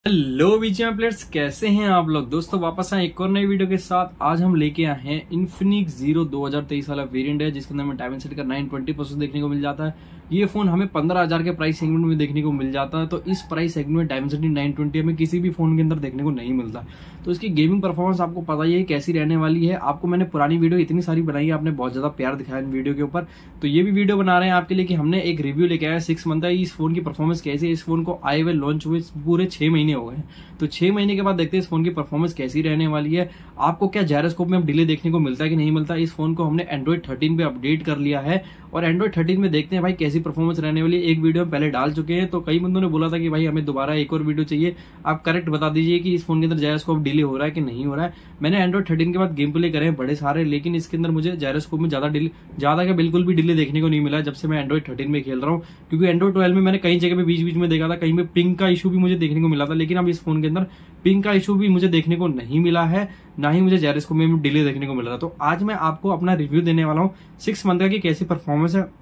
Hello BGMI players, कैसे हैं आप लोग। दोस्तों वापस आए एक और नई वीडियो के साथ। आज हम लेके आए हैं इन्फिनिक्स जीरो 2023 वाला वेरिएंट है, जिसके अंदर में डायमेंसिटी का 920 प्रोसेसर देखने को मिल जाता है। ये फोन हमें 15,000 के प्राइस सेगमेंट में देखने को मिल जाता है। तो इस प्राइस सेगमेंट में डायमेंसिटी 920 हमें किसी भी फोन के अंदर देखने को नहीं मिलता। तो इसकी गेमिंग परफॉर्मेंस आपको पता ही है कैसी रहने वाली है। आपको मैंने पुरानी वीडियो इतनी सारी बनाई है, आपने बहुत ज्यादा प्यार दिखाया इन वीडियो के ऊपर। तो ये भी वीडियो बना रहे हैं आपके लिए कि हमने एक रिव्यू लेके आया 6 मंथ है इस फोन की परफॉर्मेंस कैसी है। इस फोन को आए हुए लॉन्च हुए पूरे 6 महीने हो गए हैं। तो 6 महीने के बाद देखते हैं इस फोन की परफॉर्मेंस कैसी रहने वाली है। आपको क्या जायरोस्कोप में डिले देखने को मिलता है कि नहीं मिलता। इस फोन को हमने एंड्रॉइड 13 पे अपडेट कर लिया है और एंड्रॉइड 13 में देखते हैं भाई कैसी परफॉर्मेंस रहने वाली है। एक वीडियो हम पहले डाल चुके हैं, तो कई बंदों ने बोला था कि भाई हमें दोबारा एक और वीडियो चाहिए। आप करेक्ट बता दीजिए कि इस फोन के अंदर जायरोस्कोप डिले हो रहा है कि नहीं हो रहा है। मैंने एंड्रॉइड 13 के बाद गेम प्ले करे हैं बड़े सारे, लेकिन इसके अंदर मुझे जायरोस्कोप में ज्यादा क्या बिल्कुल भी डिले देखने को नहीं मिला जब से मैं एंड्रॉइड 13 में खेल रहा हूँ। क्योंकि एंड्रॉइड 12 में मैंने कई जगह पे बीच बीच में देखा था, कहीं पे पिंग का इशू भी मुझे देखने को मिला था, लेकिन अब इस फोन के अंदर पिंग का इशू भी मुझे देखने को नहीं मिला है, ना ही मुझे जायरोस्कोप में डिले देखने को मिल रहा। तो आज मैं आपको अपना रिव्यू देने वाला हूँ 6 मंथ की कैसी परफॉर्मेंस है,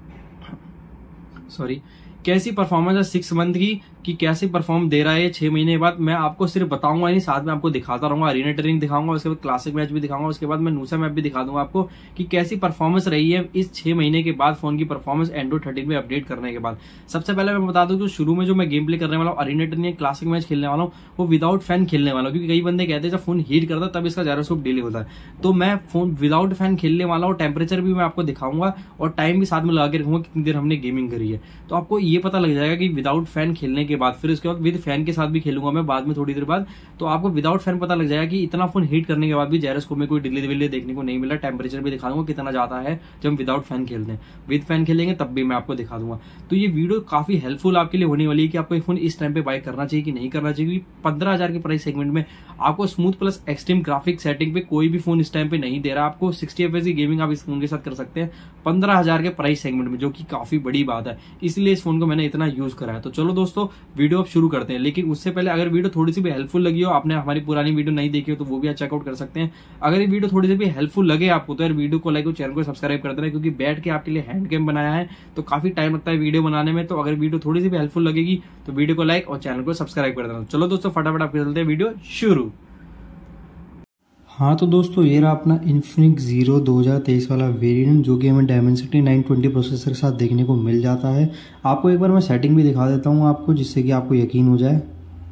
कैसी परफॉर्मेंस है 6 मंथ की, कि कैसे परफॉर्म दे रहा है 6 महीने बाद। मैं आपको सिर्फ बताऊंगा नहीं, साथ में आपको दिखाता रहूंगा। अरीना ट्रेनिंग दिखाऊंगा, उसके बाद क्लासिक मैच भी दिखाऊंगा, उसके बाद मैं नूसा मैप भी दिखा दूंगा आपको कि कैसी परफॉर्मेंस रही है इस 6 महीने के बाद फोन की परफॉर्मेंस एंड्रॉइड 13 में अपडेट करने के बाद। सबसे पहले मैं बता दूं कि शुरू में जो मैं गेम प्ले करने वाला हूँ, अरीना ट्रेनिंग क्लासिक मैच खेलने वाला हूँ, वो विदाउट फैन खेलने वाला हूँ। क्योंकि कई बंदे कहते हैं जब फोन हीट करता है तब इसका जायरोस्कोप डिले होता है। तो मैं फोन विदाउट फैन खेलने वाला हूँ, टेम्परेचर भी मैं आपको दिखाऊंगा और टाइम भी साथ में लगा के रखूंगा कितनी देर हमने गेमिंग करी है। तो आपको ये पता लग जाएगा कि विदाउट फैन खेलने के बाद, फिर उसके बाद विद फैन के साथ भी खेलूंगा मैं बाद में थोड़ी देर बाद, तो आपको विदाउट फैन पता लग जाएगा कि इतना फोन हीट करने के बाद भी जायरोस्कोप में कोई डिले विले देखने को नहीं मिला। टेम्परेचर भी दिखा दूंगा कितना जाता है जब हम विदाउट फैन खेलते हैं। विद फैन खेलेंगे तब भी मैं आपको दिखा दूंगा। तो ये वीडियो काफी हेल्पफुल आपके लिए होने वाली है कि आपको फोन इस टाइम पे बाय करना चाहिए कि नहीं करना चाहिए। क्योंकि 15,000 के प्राइस सेगमेंट में आपको smooth plus extreme graphic setting पे कोई भी फोन इस टाइम पे नहीं दे रहा। आपको 60 FPS की गेमिंग आप इस फोन के साथ कर सकते हैं 15,000 के प्राइस सेगमेंट में, जो कि काफी बड़ी बात है। इसलिए इस फोन को मैंने इतना यूज करा है। तो चलो दोस्तों वीडियो अब शुरू करते हैं, लेकिन उससे पहले अगर वीडियो थोड़ी सी भी हेल्पफुल लगी हो, आपने हमारी पुरानी वीडियो नहीं देखी हो तो वो भी आप चेकआउट कर सकते हैं। अगर ये वीडियो थोड़ी सी भी हेल्पफुल लगे आपको तो यार वीडियो को लाइक और चैनल को सब्सक्राइब कर देना, क्योंकि बैठ के आपके लिए हैंड कैम बनाया है तो काफी टाइम लगता है वीडियो बनाने में। तो अगर वीडियो थोड़ी सी भी हेल्पफुल लगेगी तो वीडियो को लाइक और चैनल को सब्सक्राइब कर देना। चलो दोस्तों फटाफट आप चलते हैं वीडियो शुरू। हाँ तो दोस्तों ये रहा अपना इन्फिनिक्स जीरो 2023 वाला वेरिएंट, जो कि हमें डायमेंसिटी 920 प्रोसेसर के साथ देखने को मिल जाता है। आपको एक बार मैं सेटिंग भी दिखा देता हूँ आपको, जिससे कि आपको यकीन हो जाए।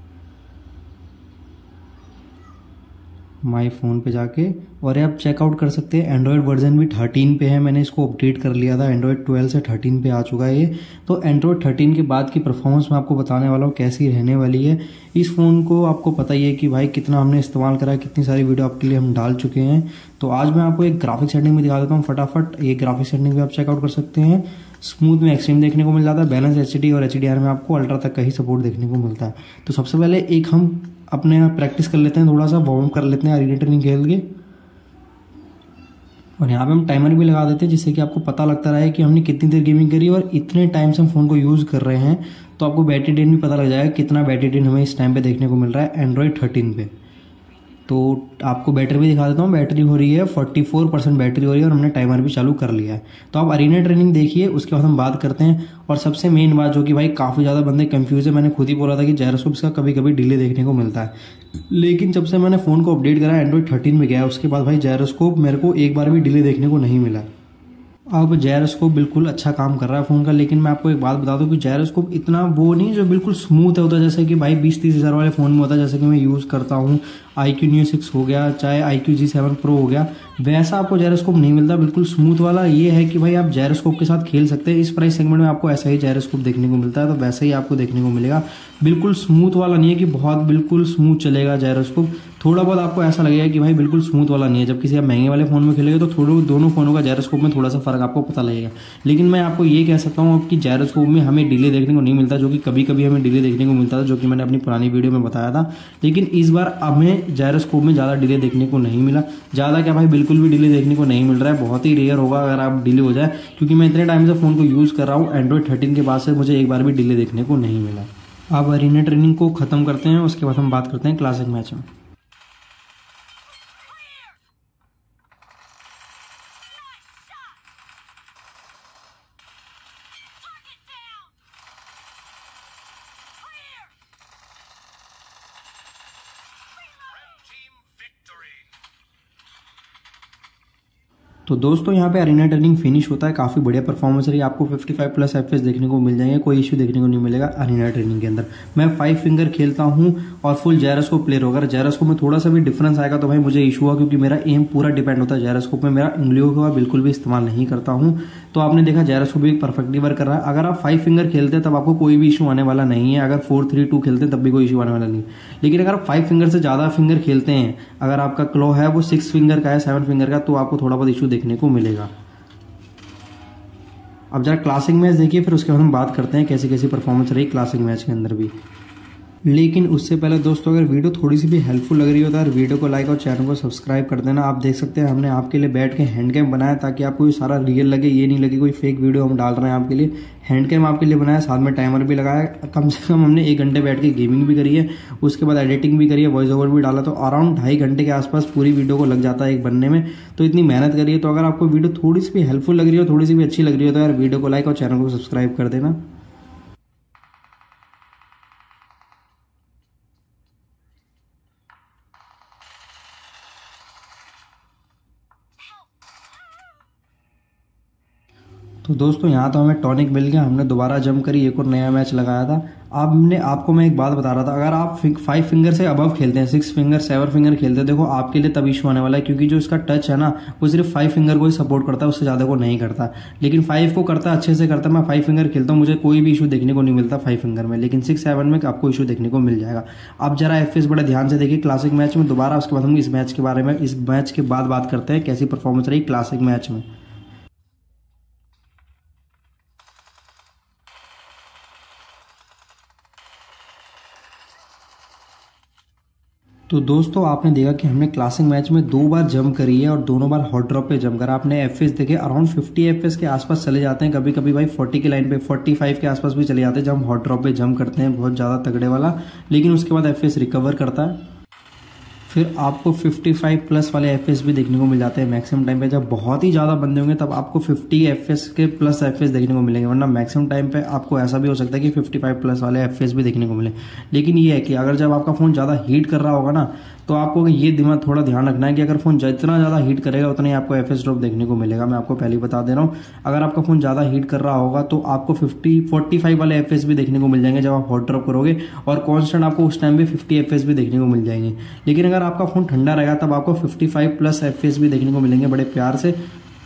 माई फ़ोन पे जाके और आप चेकआउट कर सकते हैं। एंड्रॉयड वर्जन भी 13 पे है, मैंने इसको अपडेट कर लिया था। एंड्रॉयड 12 से 13 पे आ चुका है ये। तो एंड्रॉयड 13 के बाद की परफॉर्मेंस मैं आपको बताने वाला हूँ कैसी रहने वाली है। इस फ़ोन को आपको पता ही है कि भाई कितना हमने इस्तेमाल करा है, कितनी सारी वीडियो आपके लिए हम डाल चुके हैं। तो आज मैं आपको एक ग्राफिक सेटिंग भी दिखा देता हूँ फटाफट। ये ग्राफिक सेटिंग भी आप चेकआउट कर सकते हैं। स्मूथ में एक्सट्रीम देखने को मिल जाता है, बैलेंस एचडी और एचडीआर में आपको अल्ट्रा तक का ही सपोर्ट देखने को मिलता है। तो सबसे पहले एक हम अपने यहाँ प्रैक्टिस कर लेते हैं, थोड़ा सा वार्म कर लेते हैं अरीना ट्रेनिंग खेल के। और यहाँ पे हम टाइमर भी लगा देते हैं, जिससे कि आपको पता लगता रहे कि हमने कितनी देर गेमिंग करी और इतने टाइम से हम फोन को यूज़ कर रहे हैं। तो आपको बैटरी ड्रेन भी पता लग जाएगा कितना बैटरी ड्रेन हमें इस टाइम पे देखने को मिल रहा है एंड्रॉयड 13 पे। तो आपको बैटरी भी दिखा देता हूँ। बैटरी हो रही है 44% बैटरी हो रही है और हमने टाइमर भी चालू कर लिया है। तो आप अरीना ट्रेनिंग देखिए, उसके बाद हम बात करते हैं। और सबसे मेन बात जो कि भाई काफ़ी ज़्यादा बंदे कंफ्यूज है, मैंने खुद ही बोला था कि जायरोस्कोप का कभी कभी डिले देखने को मिलता है, लेकिन जब से मैंने फ़ोन को अपडेट करा एंड्रॉयड 13 में गया उसके बाद भाई जायरोस्कोप मेरे को एक बार भी डिले देखने को नहीं मिला। अब जायरोस्कोप बिल्कुल अच्छा काम कर रहा है फ़ोन का, लेकिन मैं आपको एक बात बता दूं कि जायरोस्कोप इतना वो नहीं जो बिल्कुल स्मूथ होता है जैसे कि भाई 20-30 हज़ार वाले फ़ोन में होता है। जैसे कि मैं यूज़ करता हूँ iQOO Neo 6 हो गया, चाहे iQOO G7 Pro हो गया, वैसा आपको जायरोस्कोप नहीं मिलता बिल्कुल स्मूथ वाला। ये है कि भाई आप जायरोस्कोप के साथ खेल सकते हैं। इस प्राइस सेगमेंट में आपको ऐसा ही जायरोस्कोप देखने को मिलता है, तो वैसा ही आपको देखने को मिलेगा। बिल्कुल स्मूथ वाला नहीं है कि बहुत बिल्कुल स्मूथ चलेगा जायरोस्कोप। थोड़ा बहुत आपको ऐसा लगेगा कि भाई बिल्कुल स्मूथ वाला नहीं है। जब किसी आप महंगे वाले फ़ोन में खेलेंगे तो थोड़ा दोनों फ़ोनों का जायरोस्कोप में थोड़ा सा फ़र्क आपको पता लगेगा। लेकिन मैं आपको ये कह सकता हूँ कि जायरोस्कोप में हमें डिले देखने को नहीं मिलता, जो कि कभी कभी हमें डिले देखने को मिलता था, जो कि मैंने अपनी पुरानी वीडियो में बताया था। लेकिन इस बार हमें जायरोस्कोप में ज़्यादा डिले देखने को नहीं मिला। ज़्यादा क्या भाई, बिल्कुल भी डिले देखने को नहीं मिल रहा है। बहुत ही रेयर होगा अगर आप डिले हो जाए, क्योंकि मैं इतने टाइम से फ़ोन को यूज़ कर रहा हूँ। एंड्रॉयड 13 के बाद से मुझे एक बार भी डिले देखने को नहीं मिला। अब अरीना ट्रेनिंग को ख़त्म करते हैं, उसके बाद हम बात करते हैं क्लासिक मैच में। तो दोस्तों यहाँ पे अरीना टर्निंग फिनिश होता है, काफ़ी बढ़िया परफॉर्मेंस रही, आपको 55 प्लस एफपीएस देखने को मिल जाएंगे, कोई इशू देखने को नहीं मिलेगा अरीना टर्निंग के अंदर। मैं 5 फिंगर खेलता हूँ और फुल जायरोस्कोप प्लेयर होगा। जायरोस्कोप में थोड़ा सा भी डिफरेंस आएगा तो भाई मुझे इशू हुआ, क्योंकि मेरा एम पूरा डिपेंड होता है जायरोस्कोप में, मेरा उंगलियों का बिल्कुल भी इस्तेमाल नहीं करता हूँ। तो आपने देखा जायरोस्कोप भी परफेक्टली वर्क कर रहा है। अगर आप 5 फिंगर खेलते हैं तब आपको कोई भी इशू आने वाला नहीं है, अगर 4-3-2 खेलते हैं तब भी कोई इशू आने वाला नहीं है। लेकिन अगर आप 5 फिंगर से ज़्यादा फिंगर खेलते हैं, अगर आपका क्लो है वो 6 फिंगर का है, 7 फिंगर का, तो आपको थोड़ा बहुत इशू देखने को मिलेगा। अब जरा क्लासिक मैच देखिए, फिर उसके बाद हम बात करते हैं कैसी कैसी परफॉर्मेंस रही क्लासिक मैच के अंदर भी। लेकिन उससे पहले दोस्तों, अगर वीडियो थोड़ी सी भी हेल्पफुल लग रही हो तो यार वीडियो को लाइक और चैनल को सब्सक्राइब कर देना। आप देख सकते हैं हमने आपके लिए बैठ के हैंड कैम बनाया ताकि आपको ये सारा रियल लगे, ये नहीं लगे कोई फेक वीडियो हम डाल रहे हैं आपके लिए। हैंड कैम आपके लिए बनाया, साथ में टाइमर भी लगाया। कम से कम हमने 1 घंटे बैठ के गेमिंग भी करी है, उसके बाद एडिटिंग भी करी है, वॉइस ओवर भी डाला, तो अराउंड 2.5 घंटे के आसपास पूरी वीडियो को लग जाता है एक बनने में। तो इतनी मेहनत करिए। तो अगर आपको वीडियो थोड़ी सी भी हेल्पफुल लग रही हो, थोड़ी सी भी अच्छी लग रही हो, तो यार वीडियो को लाइक और चैनल को सब्सक्राइब कर देना। तो दोस्तों यहाँ तो हमें टॉनिक मिल गया, हमने दोबारा जंप करी, एक और नया मैच लगाया था। अब हमने आपको मैं एक बात बता रहा था, अगर आप 5 फिंगर से अबव खेलते हैं, 6 फिंगर 7 फिंगर खेलते हैं, देखो आपके लिए तब इशू आने वाला है, क्योंकि जो इसका टच है ना वो सिर्फ 5 फिंगर को ही सपोर्ट करता है, उससे ज़्यादा को नहीं करता। लेकिन 5 को करता है, अच्छे से करता है। मैं 5 फिंगर खेलता हूँ, मुझे कोई भी इशू देखने को नहीं मिलता 5 फिंगर में, लेकिन 6-7 में आपको इशू देखने को मिल जाएगा। अब जरा एफपीएस बड़े ध्यान से देखिए क्लासिक मैच में दोबारा, उसके बाद हम इस मैच के बारे में इस मैच के बाद बात करते हैं कैसी परफॉर्मेंस रही क्लासिक मैच में। तो दोस्तों आपने देखा कि हमने क्लासिक मैच में 2 बार जंप करी है और दोनों बार हॉट ड्रॉप पे जंप करा। आपने एफएस देखे अराउंड 50 एफएस के आसपास चले जाते हैं, कभी कभी भाई 40 की लाइन पे 45 के आसपास भी चले जाते हैं जब हम हॉट ड्रॉप पे जंप करते हैं, बहुत ज़्यादा तगड़े वाला। लेकिन उसके बाद एफएस रिकवर करता है, फिर आपको 55 प्लस वाले एफएस भी देखने को मिल जाते हैं मैक्सिमम टाइम पे। जब बहुत ही ज़्यादा बंदे होंगे तब आपको 50 एफएस के प्लस एफएस देखने को मिलेंगे, वरना मैक्सिमम टाइम पे आपको ऐसा भी हो सकता है कि 55 प्लस वाले एफएस भी देखने को मिले। लेकिन ये है कि अगर जब आपका फ़ोन ज़्यादा हीट कर रहा होगा ना, तो आपको ये दिमाग थोड़ा ध्यान रखना है कि अगर फ़ोन जितना ज़्यादा हीट करेगा उतना ही आपको एफएस ड्रॉप देखने को मिलेगा। मैं आपको पहले ही बता दे रहा हूँ, अगर आपका फ़ोन ज़्यादा हीट कर रहा होगा तो आपको 45 वाले एफएस भी देखने को मिल जाएंगे जब आप हॉट ड्रॉप करोगे, और कॉन्स्टेंट आपको उस टाइम पे 50 एफएस भी देखने को मिल जाएंगे। लेकिन अगर आपका फ़ोन ठंडा रहेगा तब आपको 55 प्लस एफपीएस भी देखने को मिलेंगे बड़े प्यार से।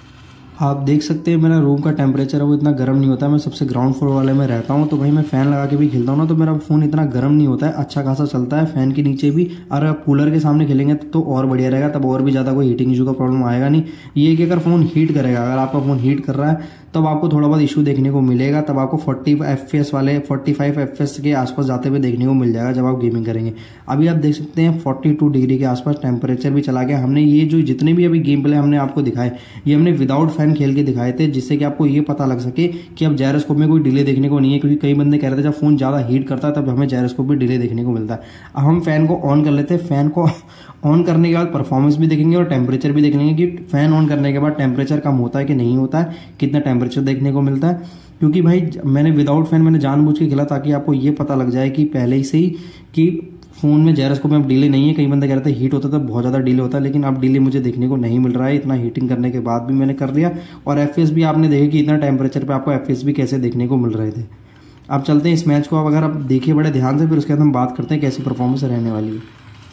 आप देख सकते हैं मेरा रूम का टेम्परेचर है वो इतना गर्म नहीं होता है, मैं सबसे ग्राउंड फ्लोर वाले में रहता हूँ, तो भाई मैं फ़ैन लगा के भी खेलता हूँ ना, तो मेरा फ़ोन इतना गर्म नहीं होता है, अच्छा खासा चलता है फ़ैन के नीचे भी। और आप कूलर के सामने खेलेंगे तो और बढ़िया रहेगा, तब और भी ज़्यादा कोई हीटिंग इशू का प्रॉब्लम आएगा नहीं। ये कि अगर फ़ोन हीट करेगा, अगर आपका फ़ोन हीट कर रहा है तब आपको थोड़ा बहुत इशू देखने को मिलेगा, तब आपको 40 एफपीएस वाले 45 एफपीएस के आसपास जाते हुए देखने को मिल जाएगा जब आप गेमिंग करेंगे। अभी आप देख सकते हैं 42 डिग्री के आसपास टेम्परेचर भी चला गया। हमने ये जो जितने भी अभी गेम प्ले हमने आपको दिखाए, ये हमने विदाउट फैन खेल के दिखाए थे, जिससे कि आपको ये पता लग सके कि अब जायरोस्कोप में कोई डिले देखने को नहीं है। क्योंकि कई बंदे कह रहे थे जब फोन ज़्यादा हीट करता है तब हमें जायरोस्कोप भी डिले देखने को मिलता है। अब हम फैन को ऑन कर लेते हैं, फैन को ऑन करने के बाद परफॉर्मेंस भी देखेंगे और टेम्परेचर भी देख लेंगे कि फैन ऑन करने के बाद टेम्परेचर कम होता है कि नहीं होता है, कितना टेम्परेचर देखने को मिलता है। क्योंकि भाई मैंने विदाउट फैन मैंने जानबूझ के खेला ताकि आपको ये पता लग जाए कि पहले ही से ही कि फ़ोन में जायरोस्कोप में अब डिले नहीं है। कई बंदे कह रहे थे हीट होता था, बहुत ज़्यादा डिले होता है, लेकिन अब डिले मुझे देखने को नहीं मिल रहा है। इतना हीटिंग करने के बाद भी मैंने कर लिया। और एफपीएस भी आपने देखे कि इतना टेम्परेचर पे आपको एफपीएस भी कैसे देखने को मिल रहे थे। अब चलते हैं इस मैच को, अब अगर आप देखिए बड़े ध्यान से, फिर उसके बाद हम बात करते हैं कैसी परफॉर्मेंस रहने वाली है।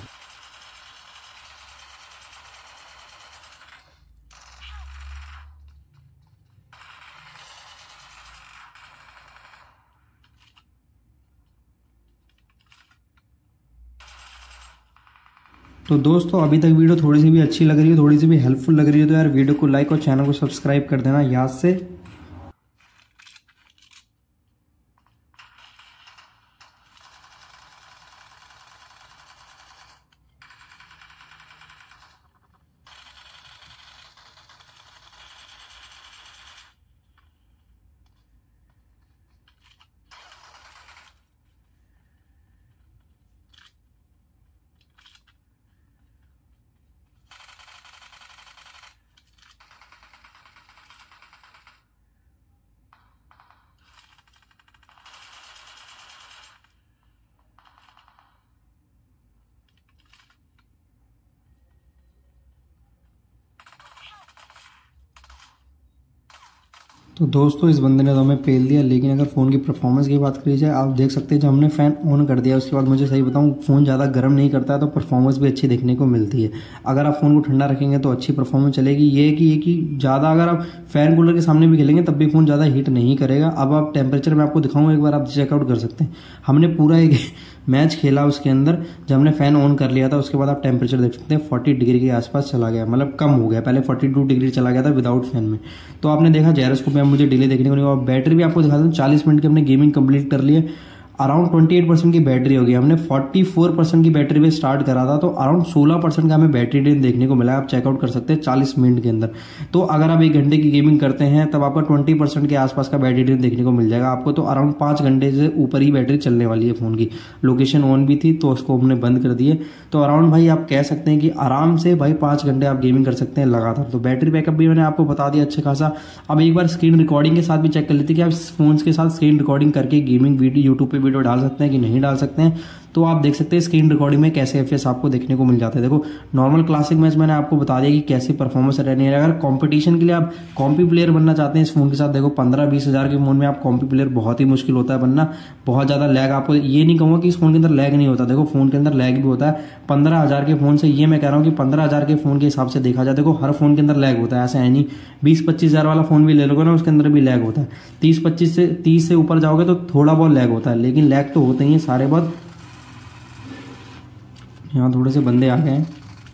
तो दोस्तों अभी तक वीडियो थोड़ी सी भी अच्छी लग रही है, थोड़ी सी भी हेल्पफुल लग रही है, तो यार वीडियो को लाइक और चैनल को सब्सक्राइब कर देना याद से। तो दोस्तों इस बंदे ने तो हमें पेल दिया, लेकिन अगर फ़ोन की परफॉर्मेंस की बात करी जाए, आप देख सकते हैं जब हमने फ़ैन ऑन कर दिया उसके बाद मुझे सही बताऊं फ़ोन ज़्यादा गर्म नहीं करता है, तो परफॉर्मेंस भी अच्छी देखने को मिलती है। अगर आप फ़ोन को ठंडा रखेंगे तो अच्छी परफॉर्मेंस चलेगी। ये कि ज़्यादा अगर आप फ़ैन कूलर के सामने भी खेलेंगे तब भी फ़ोन ज़्यादा हीट नहीं करेगा। अब आप टेम्परेचर में आपको दिखाऊंगा, एक बार आप चेकआउट कर सकते हैं। हमने पूरा एक मैच खेला उसके अंदर, जब हमने फ़ैन ऑन कर लिया था उसके बाद आप टेम्परेचर देख सकते हैं 40 डिग्री के आसपास चला गया, मतलब कम हो गया। पहले 42 डिग्री चला गया था विदाउट फैन में। तो आपने देखा जायरोस्कोप में मुझे डिले देखने को नहीं हुआ। बैटरी भी आपको दिखा दूं, 40 मिनट की हमने गेमिंग कंप्लीट कर ली है। अराउंड 28% की बैटरी होगी। हमने 44% की बैटरी पे स्टार्ट करा था, तो अराउंड 16% का हमें बैटरी ड्रेन देखने को मिला। आप चेकआउट कर सकते हैं 40 मिनट के अंदर। तो अगर आप 1 घंटे की गेमिंग करते हैं तब आपका 20% के आसपास का बैटरी ड्रेन देखने को मिल जाएगा आपको। तो अराउंड 5 घंटे से ऊपर ही बैटरी चलने वाली है फ़ोन की। लोकेशन ऑन भी थी तो उसको हमने बंद कर दिए। तो अराउंड भाई आप कह सकते हैं कि आराम से भाई 5 घंटे आप गेमिंग कर सकते हैं लगातार। तो बैटरी बैकअप भी मैंने आपको बता दिया अच्छा खासा। अब एक बार स्क्रीन रिकॉर्डिंग के साथ भी चेक कर लेते हैं कि आप फोन के साथ स्क्रीन रिकॉर्डिंग करके गेमिंग वीडियो यूट्यूब पे वीडियो डाल सकते हैं कि नहीं डाल सकते हैं। तो आप देख सकते हैं स्क्रीन रिकॉर्डिंग में कैसे एफएस आपको देखने को मिल जाते हैं। देखो नॉर्मल क्लासिक मैच मैंने आपको बता दिया कि कैसी परफॉर्मेंस रहनी है। अगर कंपटीशन के लिए आप कॉम्पी प्लेयर बनना चाहते हैं इस फोन के साथ, देखो 15-20 हज़ार के फोन में आप कॉम्पी प्लेयर बहुत ही मुश्किल होता है बनना। बहुत ज्यादा लैग, आपको ये नहीं कहूंगा कि इस फोन के अंदर लैग नहीं होता, देखो फोन के अंदर लैग भी होता है। 15,000 के फोन से, ये मैं कह रहा हूँ कि 15,000 के फोन के हिसाब से देखा जाए, देखो हर फोन के अंदर लैग होता है, ऐसा है नहीं। 20-25 हज़ार वाला फोन भी ले लोगे ना उसके अंदर भी लैग होता है। 30 से ऊपर जाओगे तो थोड़ा बहुत लैग होता है, लेकिन लैग तो होते ही है सारे बहुत। यहाँ थोड़े से बंदे आ गए हैं।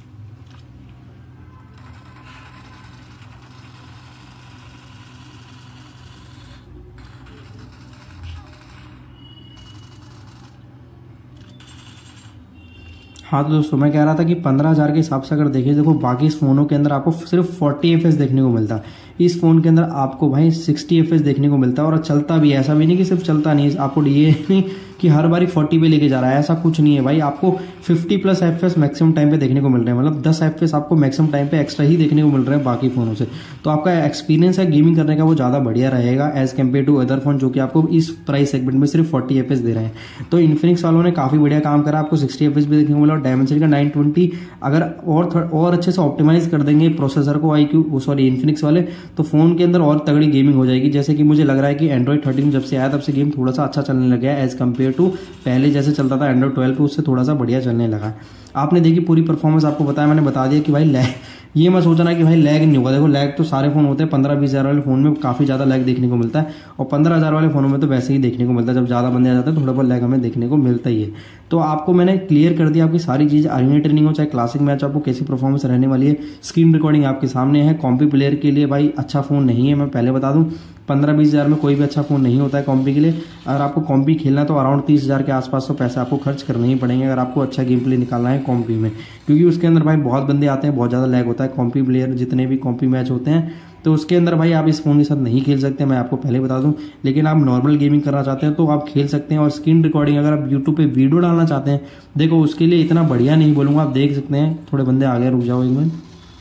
हाँ तो दोस्तों मैं कह रहा था कि 15,000 के हिसाब से अगर देखिए, देखो बाकी इस फोनों के अंदर आपको सिर्फ 40 FPS देखने को मिलता है। इस फोन के अंदर आपको भाई 60 FPS देखने को मिलता है, और चलता भी है। ऐसा भी नहीं कि सिर्फ चलता नहीं है, आपको ये नहीं कि हर बारी 40 पे लेके जा रहा है, ऐसा कुछ नहीं है भाई। आपको 50+ FPS मैक्सिमम टाइम पे देखने को मिल रहे हैं, मतलब 10 FPS आपको मैक्सिमम टाइम पे एक्स्ट्रा ही देखने को मिल रहे हैं बाकी फोनों से। तो आपका एक्सपीरियंस है गेमिंग करने का वो ज्यादा बढ़िया रहेगा as compared to other phone जो कि आपको इस प्राइस सेगमेंट में सिर्फ 40 FPS दे रहे हैं। तो इन्फिनिक्स वालों ने काफी बढ़िया काम करा, आपको 60 FPS भी देखने को मिला। और डायमेंसिटी का 920 अगर और अच्छे से ऑप्टिमाइज कर देंगे प्रोसेसर को इन्फिनिक्स वाले, तो फोन के अंदर और तगड़ी गेमिंग हो जाएगी। जैसे कि मुझे लग रहा है कि एंड्रॉइड 13 जब से आया तब से गेम थोड़ा सा अच्छा चलने लगा है एज कम्पेयर टू पहले जैसे चलता था एंड्रॉइड 12 पे, उससे थोड़ा सा बढ़िया चलने लगा। आपने देखी पूरी परफॉर्मेंस, आपको बताया, मैंने बता दिया कि भाई लैग, ये मैं सोचना कि भाई लैग नहीं होगा। देखो लैग तो सारे फोन होते हैं, 15-20 हज़ार वाले फोन में काफी ज्यादा लैग देखने को मिलता है, और 15,000 वाले फोनों में तो वैसे ही देखने को मिलता है। जब ज्यादा बंदे आ जाते हैं थोड़ा बहुत लैग हमें देखने को मिलता ही है। तो आपको मैंने क्लियर कर दिया आपकी सारी चीज, आर्मी ट्रेनिंग हो चाहे क्लासिक मैच, आपको कैसी परफॉर्मेंस रहने वाली है। स्क्रीन रिकॉर्डिंग आपके सामने है। कॉम्पी प्लेयर के लिए भाई अच्छा फोन नहीं है, मैं पहले बता दूं। 15-20 हज़ार में कोई भी अच्छा फोन नहीं होता है कॉम्पी के लिए। अगर आपको कॉम्पी खेलना तो अराउंड 30 हज़ार के आसपास तो पैसे आपको खर्च करने ही पड़ेंगे अगर आपको अच्छा गेम प्ले निकालना है कॉम्पी में, क्योंकि उसके अंदर भाई बहुत बंदे आते हैं, बहुत ज्यादा लैग होता है। कॉम्पी प्लेयर जितने भी कॉम्पी मैच होते हैं तो उसके अंदर भाई आप इस फोन के साथ नहीं खेल सकते, मैं आपको पहले बता दूं। लेकिन आप नॉर्मल गेमिंग करना चाहते हैं तो आप खेल सकते हैं। और स्क्रीन रिकॉर्डिंग अगर आप यूट्यूब पे वीडियो डालना चाहते हैं, देखो उसके लिए इतना बढ़िया नहीं बोलूंगा, आप देख सकते हैं। थोड़े बंदे आ गए, रुक जाओ एक मिनट।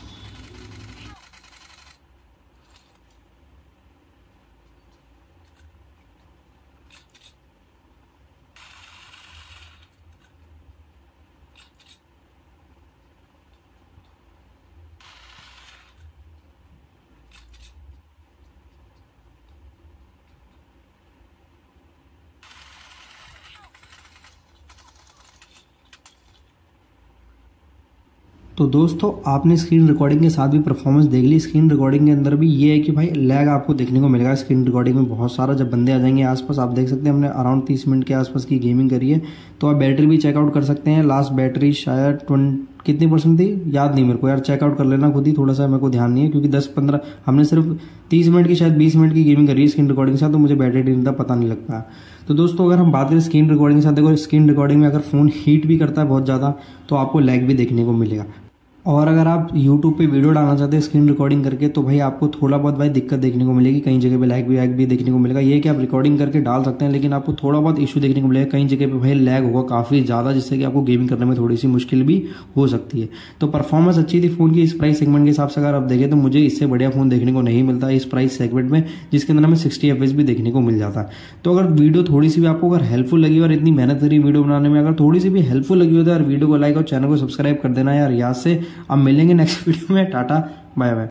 तो दोस्तों आपने स्क्रीन रिकॉर्डिंग के साथ भी परफॉर्मेंस देख ली। स्क्रीन रिकॉर्डिंग के अंदर भी ये है कि भाई लैग आपको देखने को मिलेगा स्क्रीन रिकॉर्डिंग में बहुत सारा। जब बंदे आ जाएंगे आसपास, आप देख सकते हैं हमने अराउंड 30 मिनट के आसपास की गेमिंग करी है। तो आप बैटरी भी चेकआउट कर सकते हैं। लास्ट बैटरी शायद कितनी % थी याद नहीं मेरे को यार, चेकआउट कर लेना खुद ही, थोड़ा सा मेरे को ध्यान नहीं है, क्योंकि 10-15 हमने सिर्फ 30 मिनट की शायद 20 मिनट की गेमिंग करी है स्क्रीन रिकॉर्डिंग के साथ, तो मुझे बैटरी ड्रेन का पता नहीं लग पाया। तो दोस्तों अगर हम बात करें स्क्रीन रिकॉर्डिंग के साथ, देखो स्क्रीन रिकॉर्डिंग में अगर फोन हीट भी करता है बहुत ज्यादा तो आपको लैग भी देखने को मिलेगा। और अगर आप YouTube पे वीडियो डालना चाहते हैं स्क्रीन रिकॉर्डिंग करके तो भाई आपको थोड़ा बहुत भाई दिक्कत देखने को मिलेगी, कई जगह पे लैग भी देखने को मिलेगा। ये कि आप रिकॉर्डिंग करके डाल सकते हैं, लेकिन आपको थोड़ा बहुत इशू देखने को मिलेगा, कई जगह पे भाई लैग होगा काफी ज्यादा, जिससे कि आपको गेमिंग करने में थोड़ी सी मुश्किल भी हो सकती है। तो परफॉर्मेंस अच्छी थी फोन की इस प्राइस सेगमेंट के हिसाब से। अगर आप देखें तो मुझे इससे बढ़िया फोन देखने को नहीं मिलता इस प्राइस सेगमेंट में, जिसके अंदर हमें 60 FPS भी देखने को मिल जाता है। तो अगर वीडियो थोड़ी सी भी आपको अगर हेल्पफुल लगी और इतनी मेहनत करी वीडियो बनाने में, अगर थोड़ी सी भी हेल्पफुल लगी हो तो यार वीडियो को लाइक और चैनल को सब्सक्राइब कर देना यार याद से। अब मिलेंगे नेक्स्ट वीडियो में, टाटा बाय बाय।